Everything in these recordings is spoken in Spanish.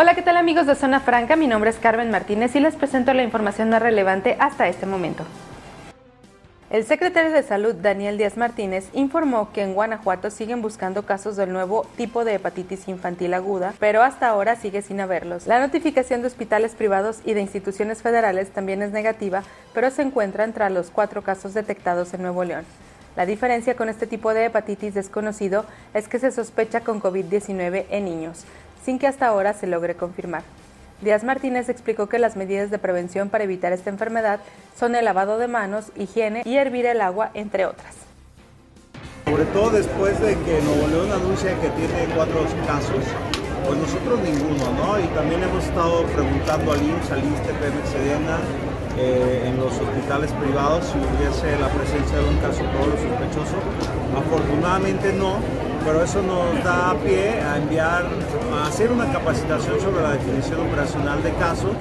Hola, ¿qué tal amigos de Zona Franca? Mi nombre es Carmen Martínez y les presento la información más relevante hasta este momento. El secretario de Salud, Daniel Díaz Martínez, informó que en Guanajuato siguen buscando casos del nuevo tipo de hepatitis infantil aguda, pero hasta ahora sigue sin haberlos. La notificación de hospitales privados y de instituciones federales también es negativa, pero se encuentra entre los 4 casos detectados en Nuevo León. La diferencia con este tipo de hepatitis desconocido es que se sospecha con COVID-19 en niños, sin que hasta ahora se logre confirmar. Díaz Martínez explicó que las medidas de prevención para evitar esta enfermedad son el lavado de manos, higiene y hervir el agua, entre otras. Sobre todo después de que Nuevo León anuncia que tiene 4 casos, pues nosotros ninguno, ¿no? Y también hemos estado preguntando al IMSS, al ISSSTE, Pemex, Sedena, en los hospitales privados si hubiese la presencia de un caso probable sospechoso. Afortunadamente no, pero eso nos da pie a hacer una capacitación sobre la definición operacional de caso.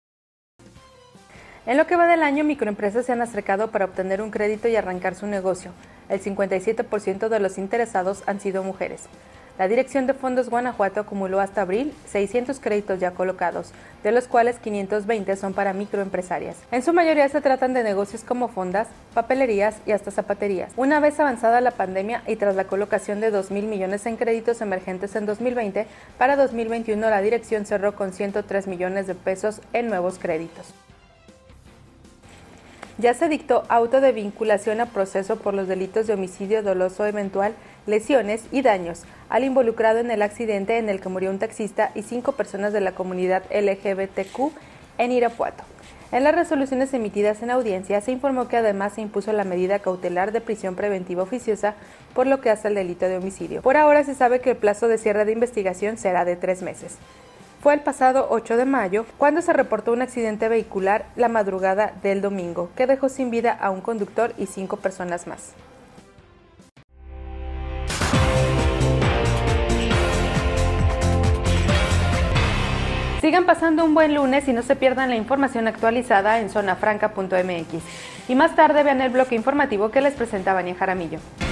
En lo que va del año, microempresas se han acercado para obtener un crédito y arrancar su negocio. El 57% de los interesados han sido mujeres. La Dirección de Fondos Guanajuato acumuló hasta abril 600 créditos ya colocados, de los cuales 520 son para microempresarias. En su mayoría se tratan de negocios como fondas, papelerías y hasta zapaterías. Una vez avanzada la pandemia y tras la colocación de 2,000 millones en créditos emergentes en 2020, para 2021 la dirección cerró con 103 millones de pesos en nuevos créditos. Ya se dictó auto de vinculación a proceso por los delitos de homicidio doloso eventual, lesiones y daños al involucrado en el accidente en el que murió un taxista y 5 personas de la comunidad LGBTQ en Irapuato. En las resoluciones emitidas en audiencia se informó que además se impuso la medida cautelar de prisión preventiva oficiosa por lo que hace al delito de homicidio. Por ahora se sabe que el plazo de cierre de investigación será de 3 meses. Fue el pasado 8 de mayo cuando se reportó un accidente vehicular la madrugada del domingo, que dejó sin vida a un conductor y 5 personas más. Sigan pasando un buen lunes y no se pierdan la información actualizada en zonafranca.mx. Y más tarde vean el bloque informativo que les presenta Vania Jaramillo.